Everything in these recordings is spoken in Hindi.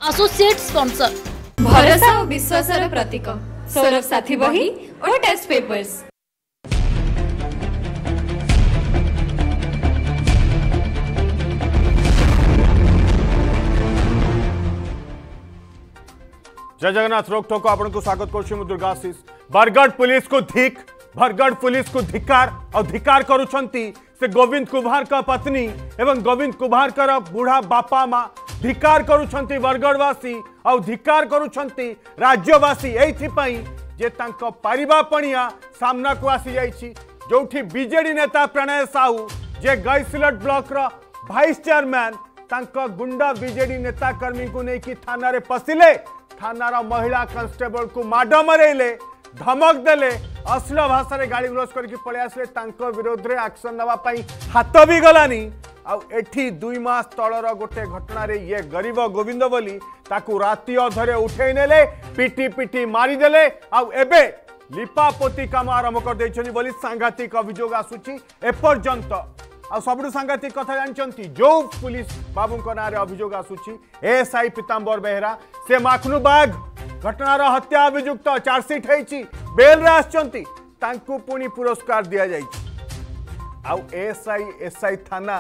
Associate sponsor. भरोसा और विश्वासर प्रतीक सौरभ साथी बही और टेस्ट पेपर्स। जय जगन्नाथ रोकठोक आपन को स्वागत कर दुर्गाशीष। बरगढ़ पुलिस को बरगढ़ पुलिस को धिकार और धिकार करुछंती से गोविंद कुभार का पत्नी एवं गोविंद कुभार का बुढ़ा बापा माँ धिकार करुछंती बरगढ़वासी और धिकार करुछंती राज्यवासी एइथिपई जे तांको पारिबापणिया सामना को आसी जाइछि। जोठी बीजेडी नेता प्रणय साहू जे गैसिलट ब्लॉक रो वाइस चेयरमैन तांको गुंडा बीजेडी नेता कर्मी को लेकिन थाना रे पसिले। थानार महिला कांस्टेबल को माड मरेले, धमक देले, अश्लील भाषा रे गाड़ी ग्रोस करके पळे आसले। तांको विरोध रे एक्शन नवा पई हाथ भी गलानी। आउ एठी 2 मास तळर गोटे घटना रे ये गरीब गोविंद बोली ताकू राती अधरे उठेई नेले, पिटी पिटी मारी देले। आउ एबे लिपापोती काम आरंभ कर दैछनी बोली सांघातिक अभियोग आसुची। एपर्यंत आ सबुठु सांघातिक कथा जानचंती जो पुलिस बाबू ना अभियोग आसुची एएसआई पीतांबर बेहरा से माखनु बाग घटनार हत्या अभियुक्त चार्जसीट होईची बेल रे आछंती तांकु पुनी पुरस्कार दिया जाईची। आ एएसआई थाना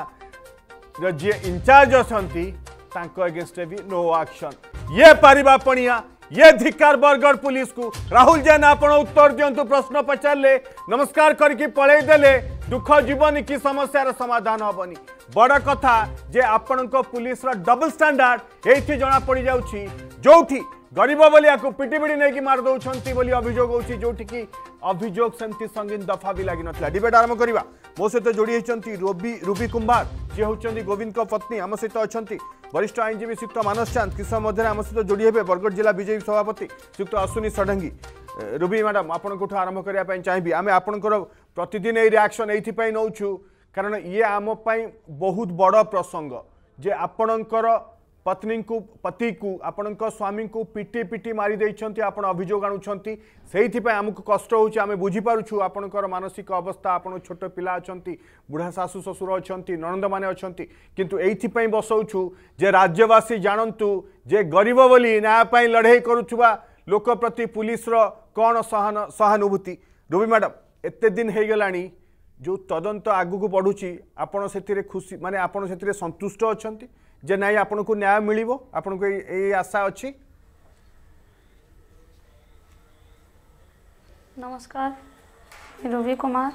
जे इंचार्ज अछंती तांको अगेंस्ट भी नो एक्शन। ये पारिबापणिया ये धिकार बरगढ़ पुलिस को राहुल जैन आपण उत्तर दिंतु। प्रश्न पचारे नमस्कार करके पलई देले दुख जीवन की समस्यार समाधान हेनी। बड़ कथा जे आपण पुलिस डबल स्टैंडर्ड ये जना पड़ जाऊँगी जोठी गरीब बोलिया को पिटी पिटी नहीं मार दौरान बोली अभियोग होची जोठी की अभियोग सेमती संगीन दफा भी लगी ना। डिबेट आरंभ करवा मो सहित जोड़ी होती रूबी कुंभार जी होती गोविंद को पत्नी आम सहित अच्छा वरिष्ठ आईनजीवी श्रीयुक्त मानस चांद किस मध्य आम सहित जोड़ी हे बरगढ़ जिला बीजेपी सभापति श्रीयुक्त अश्विनी षडंगी। रूबी मैडम आपको आरंभ करने चाहिए आम आपंकर प्रतिदिन ये रिएक्शन ये नौ कारण ये आम बहुत बड़ प्रसंग जे आपणकर पति को आपण स्वामी को पिटी पिटी मारी देइछंती आपण अभियोग आणुछंती सेइथि पय हमकु कष्ट होउछि। आमे बुझी पारुछु आपणकर मानसिक अवस्था आपण छोट पिला अछंती बुढ़ा सासु ससुर अछंती ननंद माने अछंती किंतु एइथि पय बसौछु जे राज्यवासी जानंतु जे गरीब बोली न्याय पय लड़ाई करूछुबा लोक प्रति पुलिस रो कोन सहानुभूति। रूबी मैडम एते दिन हे गलानी जो तदंत आगु को बढ़ुछि आपण सेथिरे खुशी माने आपण सेथिरे संतुष्ट अछंती जे नाई आपन को न्याय मिलिबो आपन को ए आशा अछि। नमस्कार रूबी कुमार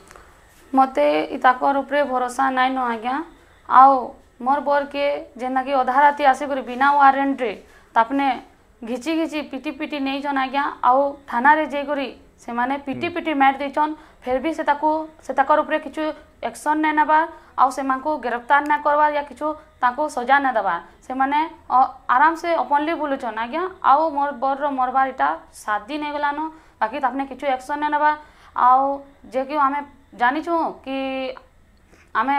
मते इताकर उपरे भरोसा नाइ न आज्ञा आओ मोर बर के जेना कि अधा राति आसी कर बिना वारंट रे तापने घिची घिची पिटी पिटी नहीं जन आज्ञा आओ थाना रे जे करी से माने पिटी पिटी मार देचन फिर भी से ताकर उपरे किछु एक्शन नै नबा आउ से मानको गिरफ्तार ना करवा या किछु ताको सजा ना दबा से माने आराम से ओपनली बोलुछन आज्ञा आओ मोर बर रो मरबार इटा 7 दिन हेगलानो बाकी तापने किछु एक्शन ना नबा आओ जे कि हमें जानि छु कि हमें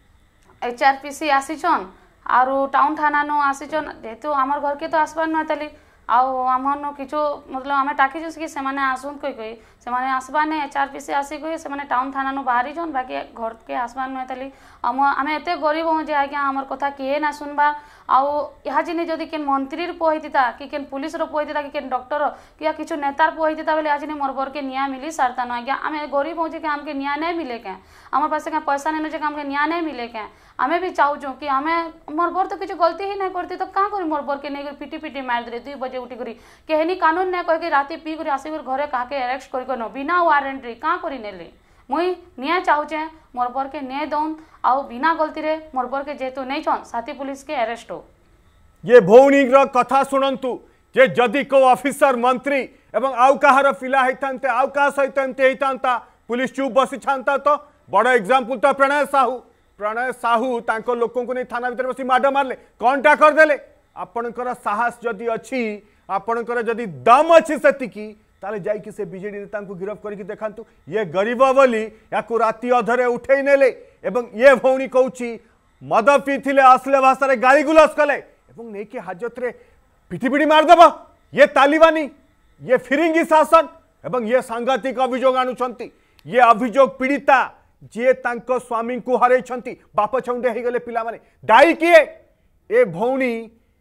एचआरपीसी आसीछन आरो टाउन थाना नो आसीछन जेतु हमर घर के तो आसबार न तली आओ आमनो किछु मतलब आमे टाकी जस कि से माने आसुन कोई से माने आसबाने एचआरपीसी आसी कोई से माने टाउन थाना नो बाहरी जन बाकी घर के आसबान न तली आमे एते गरीब हो जे आज्ञा हमर कथा किए ना सुनबा आओ यहाँ जिनी जदि केन मंत्री पोहिता कि केन पुलिस रो पोहिता कि केन डॉक्टर कि किछु नेतार पोहिता बेले आज मोर बर के न्याय मिली सारता न आज्ञा आमे गरीब हो जे के हमके न्याय नहीं मिले के हमर पास के पैसा नहीं जे हमके न्याय नहीं मिले के आमे भी चाहूँ कि आमे मोर बर तो किछु गलती ही नहीं करती तो का करी मोर बर के नहीं पिटी पिटी मार दे 2 बजे उठी करी केहनी कानून नहीं कह कि राति पी कर आसी घरे काके अरेस्ट कर बिना वारंट रे का करी नेले मुई न्याय चाहूचे मोर बर के न्याय दौन आउ बिना गलती रे मोर बर के जेतु नहीं छन साथी पुलिस के अरेस्ट हो। ये भौणी कथा शुणु जे जदि को ऑफिसर मंत्री एवं आउ कहार पिला होता आउ क्या सहित एमती होता पुलिस चुप बसी छाता तो बड़ एग्जांपल तो प्रणय साहू तांको लोकों को नहीं थाना भीतर बसी माड मारले कौनटा करदेले। आपणकर साहस जदि अच्छी आपणकर जदि दम अच्छी सेतिकी ताले जाई कि से बीजेडी नेता को गिरफ्त करके देखांतु ये गरीब बोली या राति अधरे उठे नेले एवं ये भौणी कहूची मद पीथिले असले भाषा रे गाली गुलस कले एवं नहीं कि हाजत रे पिटी पिटी मारदेव ये तालिबानी ये फिरिंगी शासन एवं ये सांघातिक अभियोग आणुछंती ये अभियोग पीड़िता जे तांको स्वामी को हरई बाप छौंडे हो गले पिला माने दायी किए ए भौणी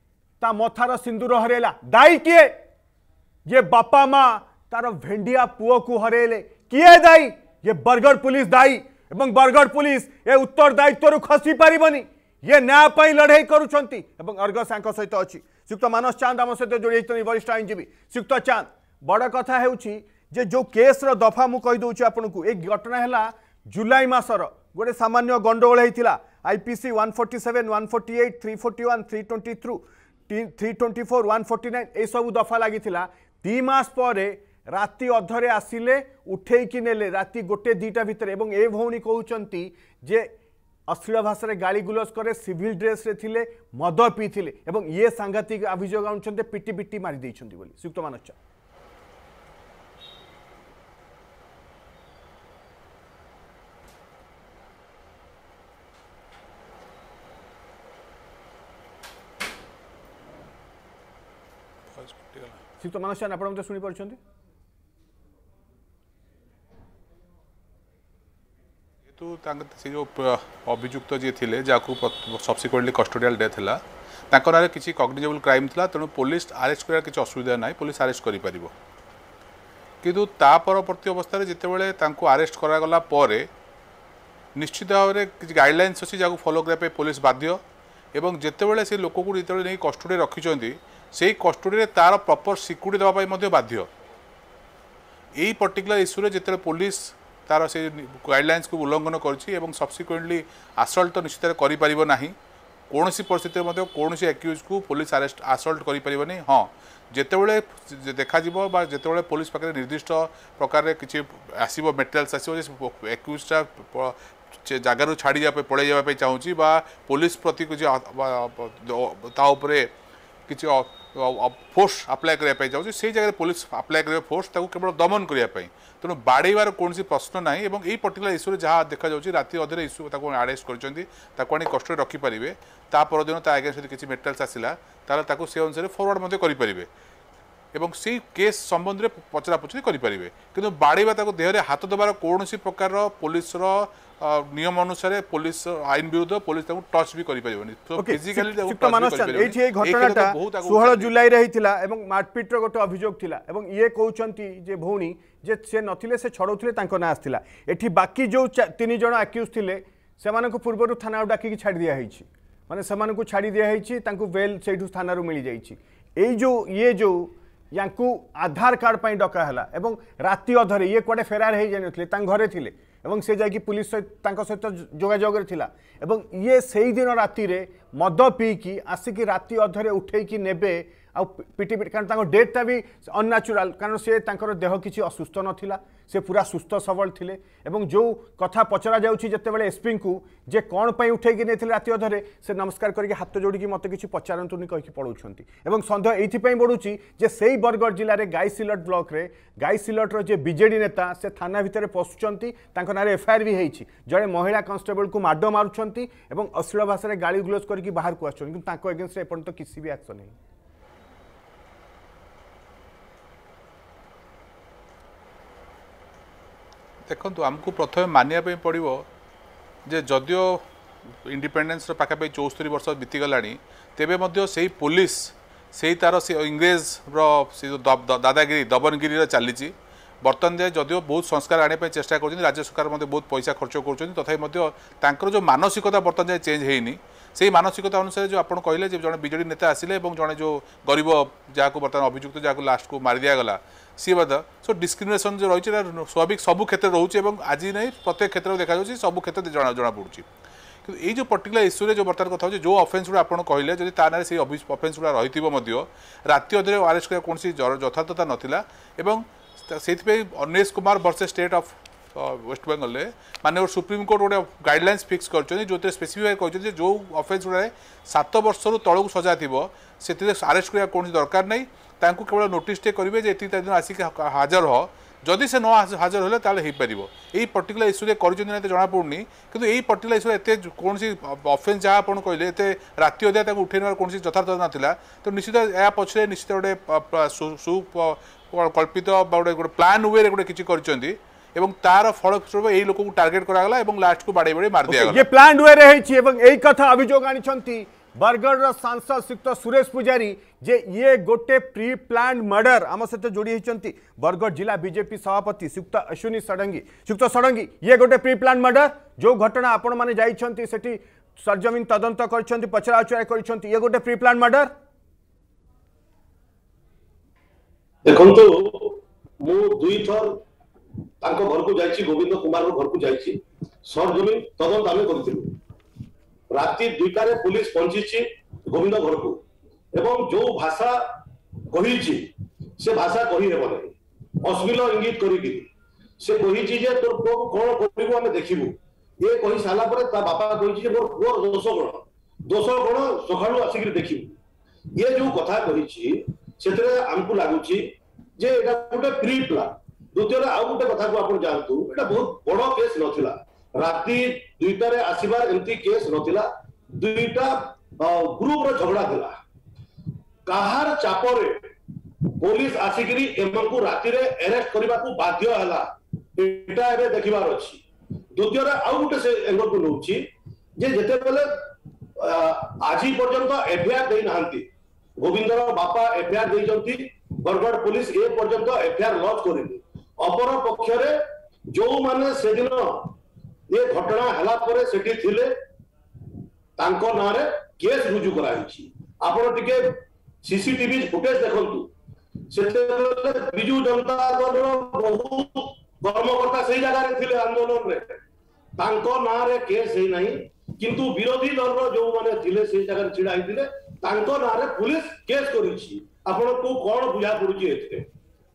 ता मथार सिंदूर हरेला दाई किए ये बापा माँ तार भेंडिया पुओ को हरेले किए दाई ये बरगढ़ पुलिस दाई एवं बरगढ़ पुलिस ये उत्तरदायित्व खसी पारिबनी ये न्याय पाई लड़ाई करुछंती एवं अर्गस सहित अच्छी श्रीयुक्त मानस चांद आम सहित जोड़ी वरिष्ठ आईनजीवी श्रीयुक्त चांद बड़ कथा है जो केस दफा मु कही दूची आपको एक घटना है जुलाई मासर गोटे सामान्य गंडगोल होता आईपीसी 147 148 341 323 324 149 ये सब दफा लगी 2 मास पर राति अधरे आसिले उठेकी नेले राति 1-2टा भितर एवं ए भौणी कहउचंती जे अश्लील भाषा रे गाली गुलस करे सिविल ड्रेस रे थिले मद पीथिले एवं ये सांघातिक अभियोग आनुचंते पिटी पिटी मारी देइछंती बोली श्रीयुक्त मानस श्रीयुक्त मानस चांद आपण शुणी पार्छंती तो से जो अभियुक्त जी थे जहाँ सब्सिक्वेंटली कस्टोडियल डेथ है तांको नारे किसी कग्निजेबल क्राइम था तेणु पुलिस अरेस्ट करार किसी असुविधा ना पुलिस अरेस्ट कर पारिबो किंतु ता परवर्ती अवस्था जितेबाला तांको अरेस्ट करागला पर निश्चित भाव में किसी गाइडलाइंस अच्छी जहाँ फॉलो करने पुलिस बाध्य एवं जितेबाला से लोक को जिते नहीं कस्टोडी रखिंट से कस्टोडी तार प्रॉपर सिक्यूरिटी देवाई बाध्य यही पर्टिकुलर इश्यू जिते पुलिस तार से गाइडलाइंस को उल्लंघन कर सब्सिक्वेंटली असल्ट तो निश्चित करें ना कौन परिस्थिति में कौन एक्यूज को पुलिस अरेस्ट असल्ट करें हाँ जितेबाला देखा जितेबाला पुलिस पाखे निर्दिष्ट प्रकार किसी आसो मेटेरियल्स आसो एक्यूजटा जगार छाड़ी पड़े जावाई चाहूँगी पुलिस प्रति किसी फोर्स अप्लाई करने चाहिए से जगह पुलिस अप्लाई कर फोर्स केवल दमन करने तेणु बाड़ेबार कौन प्रश्न ना यही पर्टिकुलर इश्यू जहाँ देखा राति अधे इश्यू अरेस्ट कर कष्ट रखिपारे तापरदिन अगेंस्ट किसी मेटेरियल्स आसला से अनुसार फरवर्ड करें एवं से केस संबंध में पचरा पचरी करें कि बाड़ेबा देहरे हाथ देवार कौन प्रकार पुलिस नियम अनुसार पुलिस आईन विरुद्ध पुलिस टच भी घटना 16 जुलाई एवं मारपिट गोटे अभियोग थिला एवं ये कहउचंती जे भौणी जे से नथिले से छड़ौथिले तांको ना आस्थिला एठी बाकी जो 3 जण अक्यूज थिले सेमानकु पूर्वरु थाना डाकी छाड़ी दिया हैछि माने सेमानकु छाड़ी दिया हैछि तांको बेल सेठु थाना मिल जाइछि एई जो ये जो यांकु आधार कार्ड पई डका हला एवं राति अधरे ये कोडे फेरार हे जानिथले तांग घरे थिले एवं से जाकि पुलिस सहित जोगाजोग थिला एवं ये सही दिन राति रे मद पीकी आसिकी राति अधरे उठेकी नेबे आ पिटी पिटी कारण डेटा भी अननेचुराल कारण से देह किसी असुस्थ नथिला से पूरा सुस्थ सबल थिले एवं जो कथा पचरा जाउछि जेतेबेले एसपी को जे कौन पई उठेकी नेथिले राति अधरे से नमस्कार करके हाथ जोड़ी मत किसी पचारंतुनी कहि पड़ौछंती एवं संदेह एइथिपई बढ़ुछि जे सेही बरगढ़ जिले में गाईसिलट ब्लॉक रे गाईसिलट जे बीजेडी नेता से थाना भितर पशुचंती तांको नारे एफआईआर भी हेछि जड़े महिला कांस्टेबल को माड मारुछंती एवं अश्लील भाषा रे गाली गुलज करके बाहर को आछन किंतु तांको अगेंस्ट रे एपर्यंत किसी भी एक्शन नहीं देखो आमको प्रथम मानिया पड़ो जे जदियो इंडिपेंडेंस पाखापाखि 74 वर्ष बीतीगला तेबे से पुलिस से तार से इंग्रेज रे जो दादागिरी दबनगिरी चली बर्तमान जाए जदियो बहुत संस्कार आने चेष्टा कर राज्य सरकार बहुत पैसा खर्च कर तथापि जो मानसिकता बर्तमान जाए चेंज होनी से मानसिकता अनुसार जो आपड़ कहले जड़े बीजेडी नेता आसिले जड़े जो गरीब जहाँ बर्तमान अभियुक्त जहाँ लास्ट को मारी दिगला सी बात सो डिस्क्रिमिनेशन जो रही है स्वाभाविक सबू क्षेत्र रोचे आज नहीं प्रत्येक क्षेत्र देखा सब क्षेत्र जना पड़ी कि ये जो पर्टिकुलर इश्यू जो बर्तमान कथा जो अफेन्स गुड़ा आपड़ कहले जब ताना से अफेन्स गुड़ा रही राति अधरे अरेस्ट कर कौन यथार्थता नाला से Anilesh Kumar versus state of West Bengal माननीय सुप्रीम कोर्ट गोटे गाइडलाइंस फिक्स कर जो स्पेसिफाई कर जो अफेन्स गुड़ा 7 वर्ष तौक सजा थी से अरेस्ट करने कौन दरकार नहीं केवल नोटिस टे करेंगे जे एति दिन आसिक हाजर हो जदि से न हाजर होले ताले हो पार यही पर्टिकुलर इश्यू कर जना पड़नी कि यही पर्टिकुलर इश्यू एत कौन अफेन्स जहाँ आप कहले एत राति अधा उठे नेबार कौन यथार्थ नाला तो निश्चित या पछे निश्चित गोटे सुकल्पित गोटे प्लान वे गोटे किसी कर तार फलस्वरूप यही लोक टार्गेट करागला लास्ट को बाड़े बाड़े मार दिया ये प्लान वे रही कथा अभियोग आनी बरगढ़ सांसद श्रीयुक्त सुरेश पुजारी जे ये गोटे प्री प्लान मर्डर आम सहित जोड़ी होती बरगढ़ जिला बीजेपी सभापति श्रीयुक्त अश्विनी षडंगी। श्रीयुक्त षडंगी ये गोटे प्री प्लान मर्डर जो घटना आपण मैंने जाइछंती सेठी सरजमीन तदंत कर पचराउचरा कर ये गोटे प्री प्लान मर्डर। देखंतु मु दुई थर तांको घर को जाइछि गोविंद कुमार घर को जाइछि सरजमीन तदंत आमे करथिलु राति 2टारे पुलिस पहुंची गोविंद घर को एवं जो भाषा कही से भाषा कही हेब नहीं अश्लील इंगित करी से कही जे तोर पुओ कोन करिवो हमें देखिबु ये कही साला पर ता बापा कही जे मोर पुओ दोष गुण सखाळु आसिक देखिबु ये जो कथा कही सेतरे हमकु लागुची जे एटा गोटे प्री प्लान। द्वितीय आउ गोटे कथा को आपण जानतु एटा बहुत बड़ केस नथिला राति 2टारे आसीबार एमती केस नथिला 2टा ग्रुप रो झगड़ा थिला काहार चापरे पुलिस आसिकरी एमनकु राति रे अरेस्ट करबा को बाध्य हला एटा एबे देखिबार अछि। द्वितीय आउ गोटे से एंगल को नउची जे जेते बेले आजी पर्यंत एफआईआर देई नाहंती गोविंदर बापा एफआईआर देई जंती बरगढ़ पुलिस ए पर्यंत एफआईआर लॉन्च करिनी अपर पक्ष रे जो माने से दिन ये घटना हला परे सेठी थिले तांको नारे केस रुजु कराइछि आपण टिके सीसीटीवी फुटेज देखंतु सेते बिजू जनता दल रो बहुत कर्मकर्ता सही जगह रे थिले आंदोलन रे तांको नारे केस हे नाही किंतु विरोधी दल रो जो माने थिले सही जगह रे छिड़ाई थिले तांको नारे पुलिस केस करिछि आपण को कोन बुझा पड़ुछि एते।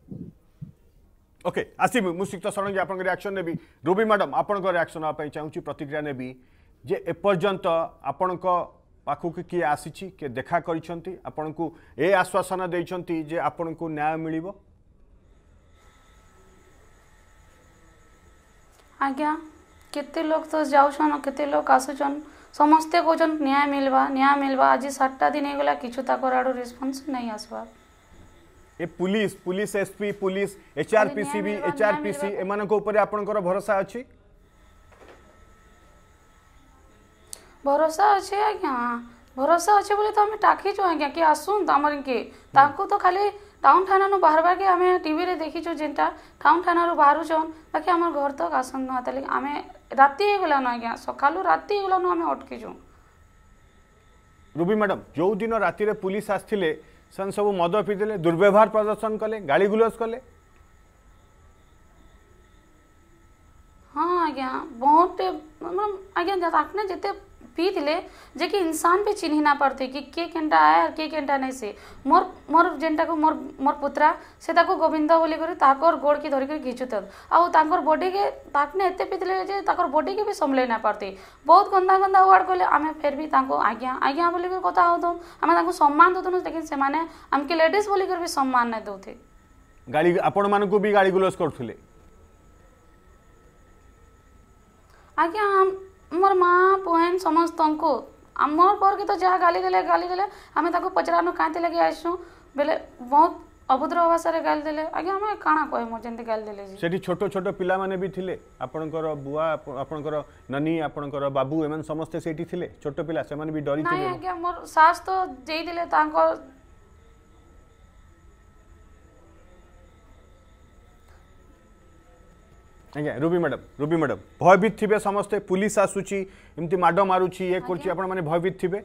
ओके आसिब मुश्रिक्त षडंगी आप रिएक्शन नेबी रूबी मैडम आपण रिएक्शन आप चाहूँगी प्रतिक्रिया नेबी जे एपर्यंत आपण पाखक किए आसी किए देखा करिसेंती आपण को ए आश्वासन देइछंती जे आपण को न्याय मिलिबो। आज्ञा केते लोग तो जाउछन केते लोग आसुछन समस्ते कहछन न्याय मिलवा आज 7टा दिन हे गला किछु ताकर आडो रिस्पांस नहीं आसबा ए पुलिस एसपी पुलिस एचआरपीसी भी एचआरपीसी एमान को ऊपर आपनकर भरोसा अछि भरोसा अछि आज्ञा भरोसा अछि बोले तो हम टाकी जो आज्ञा कि आसुन हमर के ताको तो खाली टाउन थाना नु बाहरबा के हमें टीवी रे देखि छु जेंटा टाउन थाना रो बाहरु छन बाकी हमर घर तक आसन न आतले हमें राती हे गला न आज्ञा सकालु राती हे गला न हमें अटके छु। रूबी मैडम जो दिन राती रे पुलिस आस्थिले सन सब मद पीदेले दुर्व्यवहार प्रदर्शन कले गाड़ी गुलस कले। हाँ आज्ञा बहुत आज्ञा आपने जिते पी थे जे कि इंसान भी चिन्ह ना पड़ते कि के केंटा आया और के केंटा नहीं से मोर मोर जेंटा को मोर मोर पुत्रा से ताको गोविंद बोली करे ताकर गोड़ की धरि के घिचुत आउ ताकर बॉडी के ताकने एते पीतले जे ताकर बॉडी के भी संभले ना पड़ते बहुत गंदा गंदा वर्ड कहले आमे फिर भी ताको आज्ञा आज्ञा बोली के कथा होतो आमे ताको सम्मान दतनु लेकिन से माने हमके लेडीज बोली कर भी सम्मान नहीं दोथे गाड़ी आपण मान को भी गाड़ी गुलस करथुले। आज्ञा मोर माँ बहन समस्त को मोर पर के तो जहाँ गाली देले आमे ताको पचरानो कांते लगे आइसु बेले बहुत अभद्र भाषा रे गाली देले आज्ञा हमें काना कहे मोर जेंते गाली देले जी सेठी छोटो छोटो पिला माने भी थिले आपनकर बुआ आपनकर ननी आपनकर बाबू एमन समस्त सेठी थिले छोटो पिला से माने भी डरी थिले नहीं आज्ञा मोर सास तो देई दिले तांको आज्ञा रूबी मैडम भयभीत थिबे समस्ते पुलिस आसुची एमती माडो मारुची ये करची आपण माने भयभीत थिबे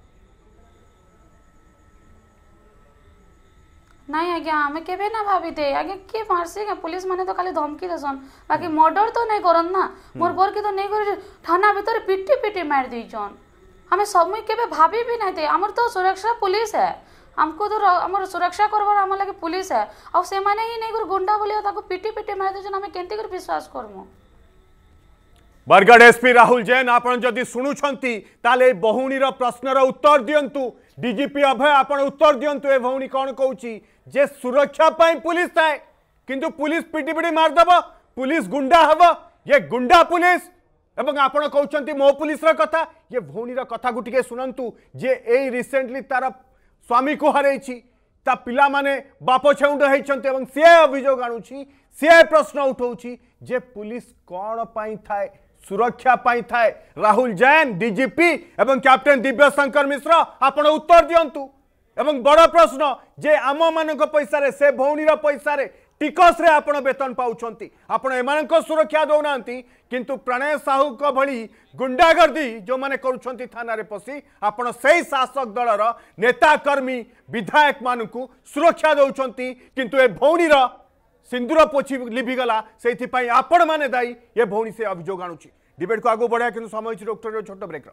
नहीं आज्ञा हमें केबे ना भाभी थे आज्ञा के मारसी के पुलिस माने तो खाली धमकी देसन बाकी मर्डर तो नहीं करन ना मोर बर के तो नहीं कर थाना भीतर पिटी मार देइछन हमें समय केबे भाभी भी नहीं थे हमर तो सुरक्षा पुलिस है हमको तो हमर सुरक्षा करबार हम लगे पुलिस है और से माने ही नहीं कर गुंडा बोलियो ताको पिटी मार देछन हमें केंती कर विश्वास करमु। बरगढ़ एसपी राहुल जैन आपण जदि सुनुछंती ताले बहुणी रो प्रश्नर उत्तर दियंतु डीजीपी अभय आपण उत्तर दियंतु ए भौणी कोन कहूची जे सुरक्षा पई पुलिस थाए किंतु पुलिस पिटी मार दबो पुलिस गुंडा हबो ये गुंडा पुलिस एवं आपण कहउचंती मो पुलिस रो कथा ये भौणी रो कथा गु टिके सुनंतु जे ए रिसेंटली तार स्वामी को हरैछि ता पिला माने बाप छेउंड हैछंती एवं से अभियोग आणुछि से प्रश्न उठाउछि जे पुलिस कोन पई थाए सुरक्षा पाई थाए राहुल जैन डीजीपी एवं कैप्टेन दिव्य शंकर मिश्र आपण उत्तर दियंतु एवं बड़ प्रश्न जे आम मानक पैसा रे से भौणीर पैसा रे टिकस रे आपण वेतन पाउछंती आपण एमानक सुरक्षा दौनांती किंतु प्रणय साहू को भली गुंडागर्दी जो माने करूछंती थाना रे पसी आपण सेही शासक दलर नेता कर्मी विधायक मानकु सुरक्षा दउछंती किंतु ए भौणीर सिंदूर पोछी लिभिगला से आपण माने दायी ये भौणी से अभियोग आणुची डिबेट को आगु बढ़िया किंतु समय डॉक्टर छोट ब्रेक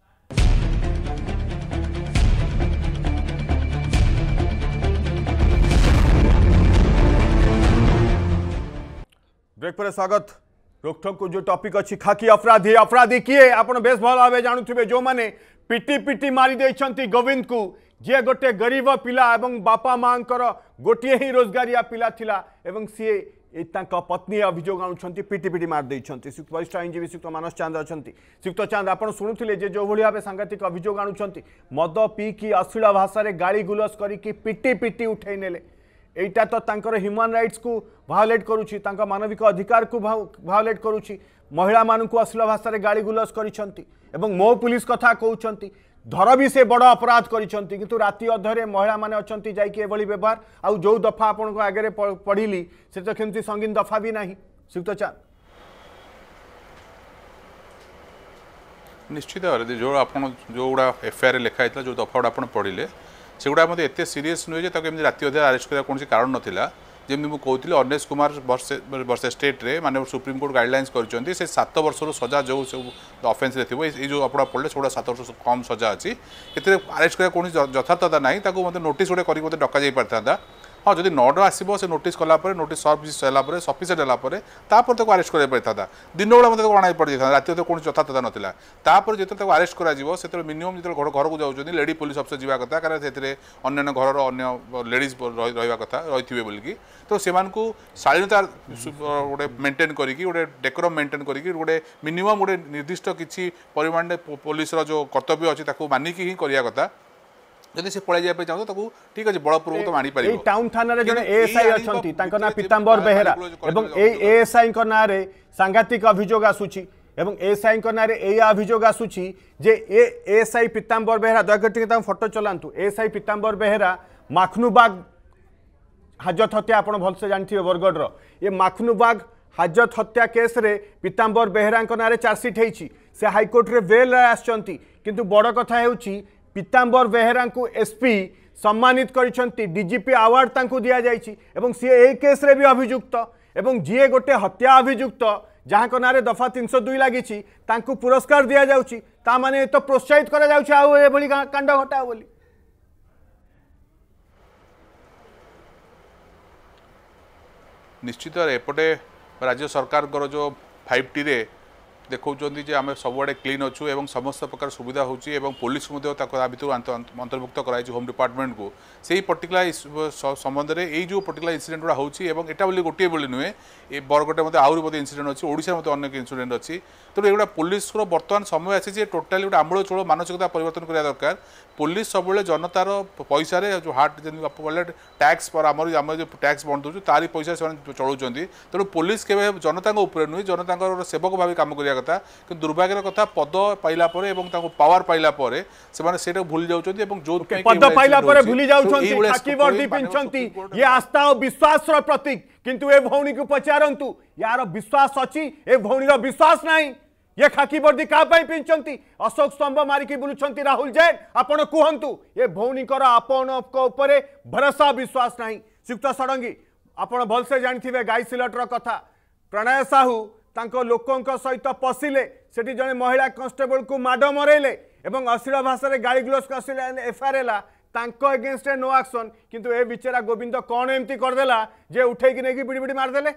ब्रेक पर स्वागत रोकठोक को जो टॉपिक अच्छी खाकी अपराधी अपराधी किए आपण बेस भल भाव जानुथिबे जो माने पिटी पिटी मारी देइछंती गोविंद को जे गोटे गरीब पिला एवं बापा मांकर गोटे ही रोजगारिया पिला थिला एवं सी पत्नी अभियोग आणुछंती पिटी पिटी मार देइछंती वरिष्ठ आईनजीवी श्रीयुक्त मानस चांद अछंती श्रीयुक्त चांद आपण सुनुथिले जे जो भली भाबे सांघातिक अभियोग आणुछंती मद पी की अश्लील भाषा रे गाली गुलस करी की पिटी पिटी उठै नेले एटा तो तांकर ह्यूमन राइट्स को भायोलेट करूची तांका मानविक अधिकार को भायोलेट करूची महिला मान को अश्लील भाषा रे गाली गुलस करिसंती एवं मो पुलिस कथा कहउछंती धर भी से बड़ अपराध करिसंती किंतु राति अधरे महिला माने अछंती जाई के एभली व्यवहार आउ जो दफा आपन को आगे पढ़िली से तो केमती संगीन दफा भी नाही श्रीयुक्त चांद निश्चित भाव जो आप जो गुड़ा एफआईआर लिखाई जो दफा गुड़ा आप पढ़िले से गुड़ा मतलब एत सीरीयस नुहे एमती राति अधे अरेस्ट करा कौन कारण नाला जमी मुझे कहती अनिश कुमार वर्ष स्टेट रे माने सुप्रीम कोर्ट गाइडलाइंस कर से 7 वर्ष सजा जो सब ऑफेंस रे थी ये जो आप पढ़ले से 7 वर्ष कम सजा अच्छी ए अरेस्ट करा कौन यथार्थता ना मतलब नोटिस गोटे कर डक जा पारता हाँ जब नड आसो से नोटिस कलापर नोटिस सर्व सारापर सफिसीयंट है तापर तक अरेस्ट कर पारता दिन बेला मतलब अणाई पड़ जाता राति कौन यथार्थता नाला तापर जो अरेस्ट कर मिनिमम जो घर को जाऊँगी लेडी पुलिस अफिसर जावा कथा कारण से अन्य घर अन्य लेडीज रहा कथा रही बोलिकी तो से शालीनता गोटे मेंटेन करके गोटे डेकोरम मेंटेन करके गोटे मिनिमम गोटे निर्दिष्ट किसी परिमाण पुलिस जो कर्तव्य अच्छी मानिकी ही करवा कथा जदि से पळाई जाय चाहतो ताकू ठीक अछि बलपूर्वक तो मानी पारिबो ए टाउन थाना रे जने एएसआई अछंती तांको ना पीतांबर बेहेरा एवं एएसआई को ना रे सांघातिक अभियोग आसुची एवं एएसआई को ना रे ए अभियोग आसुची जे एएसआई पीतांबर बेहेरा दयकटी ता फोटो चलांतु एएसआई पीतांबर बेहेरा माखनुबाग हाजत हत्या आपण भल से जानथिबे बरगड रो ये माखनुबाग हाजत हत्या केस रे पीतांबर बेहेरा को ना रे चार्जशीट हेची से हाई कोर्ट रे बेल आछंती किंतु बड़ कथा हेउची पीतांबर बेहेरा को एसपी सम्मानित करिसंती डीजीपी अवार्ड तांको दिया जायछि एवं सी ए केस रे भी अभियुक्त एवं जीए गोटे हत्या अभियुक्त जहां को नारे दफा 302 लागिछि तांको पुरस्कार दिया जाउछि ता माने तो प्रोत्साहित करा जाउछि आ ए भली कांड घटा बोली निश्चित एपटे राज्य सरकार जो 5T रे देखते आम सबुआड़े क्लीन अच्छु एवं समस्त प्रकार सुविधा होची एवं पुलिस भितर अंतर्भुक्त कराई होम डिपार्टमेंट को से पर्टिकुलर संबंध में यही जो पर्टिकुलर इनसीडेंट गुड़ा होची एवं एटा बोली गोटे बोली नुहे ये बरगटे मत आहरी मत इनसीडेंट अच्छी ओडिशा मत अनेक इनसीडेंट अच्छी तेणु एगुड़ा पुलिस बर्तमान समय आसी टोटाली गोटे आमूल चूल मानसिकता परिवर्तन करा दरकार पुलिस सब पैसार पैसा जो हार्ट जमी टैक्स पर आम जो टैक्स बंद दूँ तारी पैसा से चलाउं तेणु पुलिस के जनता नुहे जनता सेवक भाव काम करा कथा कि दुर्भाग्यर कथा पद पाइला परे एवं ताको पावर पाइला परे से सेटा भूली जाउछन्ती एवं जो पद पाइला परे भूली जाउछन्ती खाकी वर्दी पिनछन्ती ये आस्था और विश्वास रो प्रतीक किंतु ए भौणी को पचारंतु यार विश्वास अछि ए भौणी रो विश्वास नाही ये खाकी वर्दी का पाई पिनछन्ती अशोक स्तंभ मारिकी बुलुछन्ती राहुल जैन आपण कहंतु ये भौणी कर आपण को ऊपर भरोसा विश्वास नाही सुक्त सडंगी आपण भल से जानिथिबे गाई सिलट रो कथा प्रणय साहू तांको लोकों सहित पशिले सेठी जने महिला कांस्टेबल को माड मरेले एवं अश्लील भाषा रे गाली ग्लोस करसिले एफआईआर ला तांको अगेंस्ट नो एक्शन किंतु ए बिचरा गोविंद कोन एम्ति कर देला जे उठै कि नै कि बिडी बिडी मार देले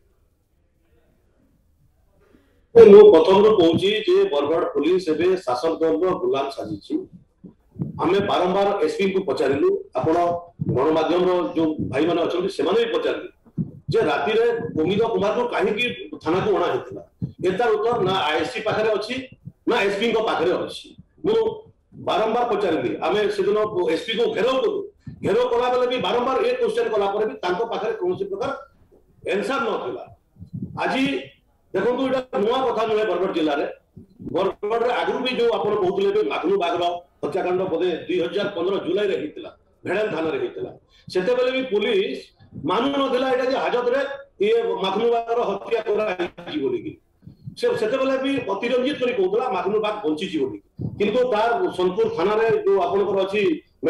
मो प्रथम रो पहुंची जे बरगड पुलिस एबे शासक दल रो गुलाम साजिछि आमे बारंबार एसपी को पचारिलु आपण गणमाध्यम रो जो भाई माने अछन से माने भी पचारिलु जे राति रे गोविंद कुमार को काहे की थाना को अणा हेतला एतार उत्तर ना आईएससी पाखरे अछि ना एसपी को पाखरे अछि मु बारंबार पचारिली आमे सेदिन एसपी को घेरो कला बेले भी बारंबार एक क्वेश्चन कला पर भी तांको पाखरे कोनसी प्रकार आंसर न थिला आजी देखो एटा नुआ कथा नुहे बरगढ़ जिले में बरगढ़ आगु भी जो आप कहते माखनू बाघर हत्याकांड बोधे 2015 जुलाई रे होता भेड़ाल थाना होता से भी पुलिस मानु ना हाजत रे ये माखनू बाघर हत्या कर से भी अतिरंजित कर कहला माखनू बाघ बंची किंतु तार सोनपुर थाना रे जो आपनकर अछि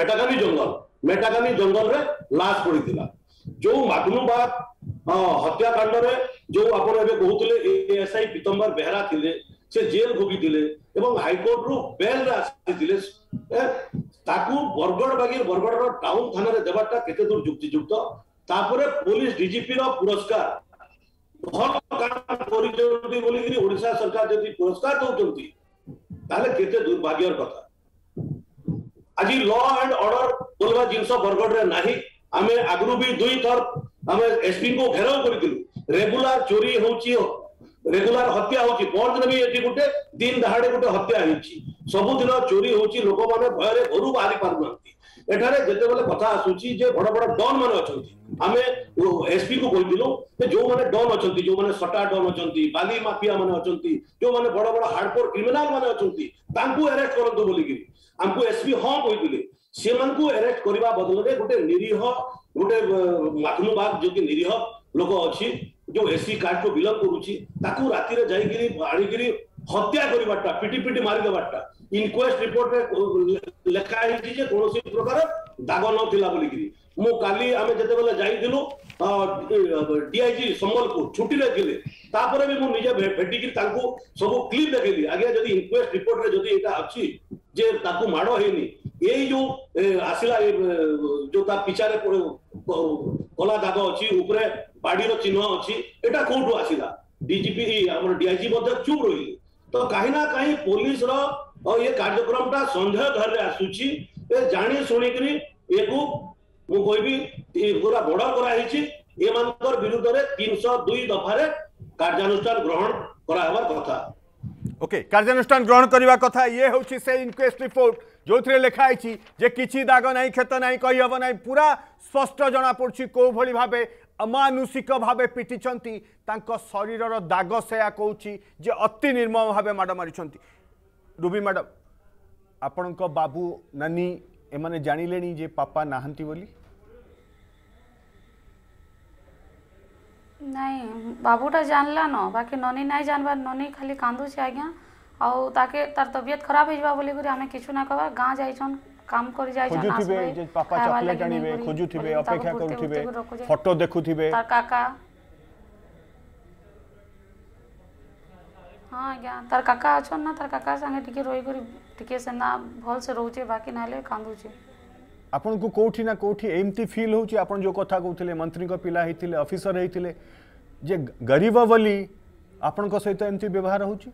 मेटाकानी जंगल रे लाश पड़ी जो माखनू बाघ हत्याकांड रे जो आपण एबे कहउतले एएसआई पीतंबर बेहरा थिले से जेल भोगी एवं हाईकोर्ट रु बेल आसी ताकू बरगढ़ रो टाउन थाना रे देबाटा केते दूर युक्तियुक्त तापरे पुलिस डीजीपी रो पुरस्कार भल काम करिजोंती बोली ओडिशा सरकार जदी पुरस्कार दउचंती ताले केते दुर्भाग्यर कथा आज लॉ एंड ऑर्डर बोलवा जिंस बरगढ़ रे नाही आमे आगरु भी दुई थर आमे एसपी को घेराव करिदिलु रेगुलर चोरी होउची रेगुलर हत्या होची परदिन भी एटी गुटे दिन दहाड़े गुटे हत्या होची सब दिन चोरी होची लोक माने भय रे घरु बाहरी पारनांती एठारे जेते बेले कथा आसुची जे बड़ बड़ डॉन माने अछंती आमे एसपी को कहिदिलु जे जो माने डॉन अछंती जो माने सटा डॉन अछंती बाली माफिया माने अछंती जो माने बड़ बड़ हार्डकोर क्रिमिनल माने अछंती तांकू अरेस्ट करंतु बोली कि हमको एसपी हां कहिदिले से मन को अरेस्ट करबा बदल रे गुटे निरीह गुटे माखनू बाघ जो कि निरीह लोक अछि जो एससी कार्ड को बिलंग करूची ताकू राती रे जाई गिरी आड़ी गिरी हत्या करिबाटा पिटी पिटी मारी देबाटा इनक्वेस्ट रिपोर्ट रे लेखा हिची जे कोनोसी प्रकार दाग न थिला बोली गिरी मो काली आमे जते बेले जाई दिलु डीआईजी संबलपुर छुट्टी रे थिले तापरे भी मो निजे भेटी गिरी तांको सब क्लिप देखेली आगे जदी इनक्वेस्ट रिपोर्ट रे जदी एटा अछि जे ताकू माडो हेनी एई जो आसिला जो ता पिछारे कला दाग अछि ऊपरे बाड़ी रो चिन्ह अछि एटा कोठो आसिला डीजीपी हमर डीआईजी मध्ये चुप रही तो कहीं ना कहीं पुलिस रो ये कार्यक्रम ता संदेह घर रे आसुची ए जानी सुनी करी एको मु कहबी पूरा बड़ा करा हिची ए मानकर विरुद्ध रे 302 दफा रे कार्यानुष्ठान ग्रहण करा हबार कथा ओके कार्यानुष्ठान ग्रहण करवा कथा ये होची से इनक्वेस्ट रिपोर्ट जो थे लिखाई जे किछि दाग नहीं क्षत नहीं कही हम नहीं पूरा स्पष्ट जना पड़ी कौ भली भावे अमानुषिक भावे पिटिछंती तांको शरीरर दाग से कहूँ जे अति निर्मम भावे माड़ मारी रूबी मैडम आपण बाबू नानी एमाने जानिले जे पापा नाहंती बोली नहीं बाबूटा जानला न बाकी ननी नहीं जानबार ननी खाली कांदुचे आज्ञा आउ ताके तार तबियत खराब हो बोली करी आमे किछु ना कहबा गाँ जाइछन काम करी जाइछन खोजुथिबे जे पापा चॉकलेट आनिबे खोजुथिबे अपेक्षा करूथिबे फोटो देखुथिबे तार काका हां आज्ञा तार काका अछन ना तार काका संगे टिके रोई करी टिके सेना भल से रहउचे बाकी नाले कांदुचे आपन को कोठी ना कोठी एमती फील होची आपन जो कथा कहउथिले मंत्री को पिला हेतिले ऑफिसर हेतिले जे गरीब बोली आपन को सहित एमती व्यवहार होची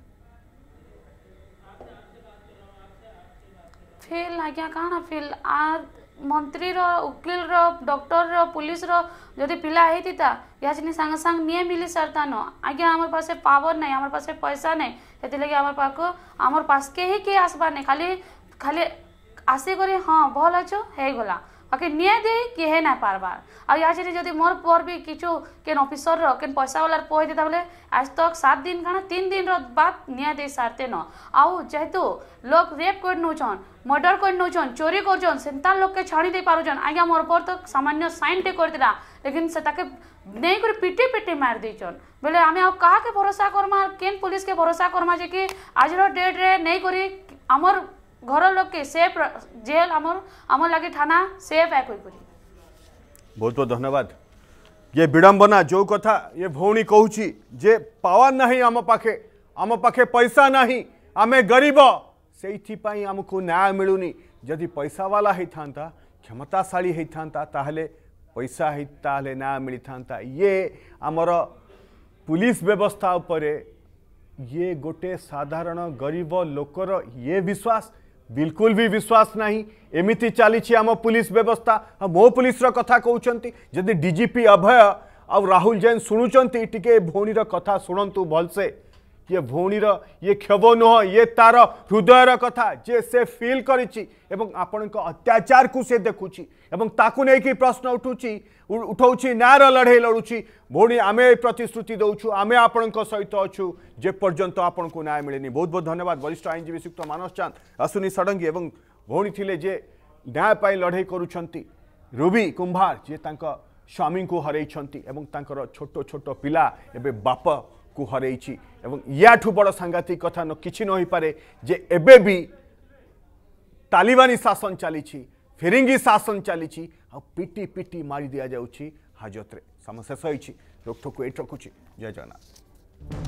फील आज्ञा काना फील आ मंत्री रो उकिल रो डॉक्टर रो पुलिस रो जदि पिला हेतिता याजनी संग संग निये मिली सरता न आज्ञा हमर पासे पावर नहीं हमर पासे पैसा नहीं हेति लगे हमर पास के ही के आसबा नहीं खाली खाली आसे करे हाँ भल अच्छो हे गला बाकी निये दे कि हे ना पारबार आ याजनी जदि मोर पर भी किछु केन ऑफिसर रो केन पैसा वाला पोइ देता बोले आज तक 7 दिन खाना 3 दिन रो बात निये दे सारते न आउ जेहेतु लोग रेप कर नउछन मर्डर कर नउछन चोरी करछन सेंता लोग के छाड़ी दे पारुछन आज्ञा मोर पर तो सामान्य साइन टे कर दिला लेकिन से ताके नहीं कर पिटे पिटे मार देछन बोले आमे आ कहा के भरोसा करमा केन पुलिस के भरोसा करमा जे कि आज रो डेट रे नहीं करी हमर घर लोग के सेफ जेल हमर लगे थाना सेफ है कोई करी बहुत बहुत धन्यवाद ये विडंबना जो कथा ये भौणी कहूँ जे पावर नहीं आम पाखे पैसा नहीं आमे गरीब से आमको न्याय मिलूनी जदि पैसा वाला होता क्षमताशाली होता ताहले पैसा ताहले न्याय मिली था ये आमर पुलिस व्यवस्था उपरे ये गोटे साधारण गरीब लोकर ये विश्वास बिल्कुल भी विश्वास नहीं एमिति चली आम पुलिस व्यवस्था मो पुलिस कथा कहते जदि डीजीपी अभय आ राहुल जैन शुणुंट टिके भौणीर कथा शुणु भलसे ये भौणीर ये क्षोभ नुह ये तार हृदयर कथा जे से फील करिछि एवं आपण अत्याचार को से देखुछि एवं ताकू नै कि प्रश्न उठाउछि न्यायर लड़े लड़ुछि भौणी आमे प्रतिश्रुति दउछु आमे आपण सहित अछु जे पर्यंत आपण को न्याय मिलेनी। बहुत बहुत धन्यवाद वरिष्ठ आईनजीवी श्रीयुक्त मानस चांद अश्विनी षडंगी एवं भौणी थिले जे न्याय पाई लड़े करुछंती रूबी कुंभार जे तांका स्वामी को हरैछंती एवं तांकर छोट छोट पिला एबे बाप को हरैछि एवं याठू बड़ सांघातिक कथा न किछि न होई पारे जे एबे भी तालिबानी शासन चली फिरिंगी शासन चली आ पिटी पिटी मारी दिया जाउछि हाजत रे। समस्या सही रोकठोक एट रखुछि। जय जगन्नाथ।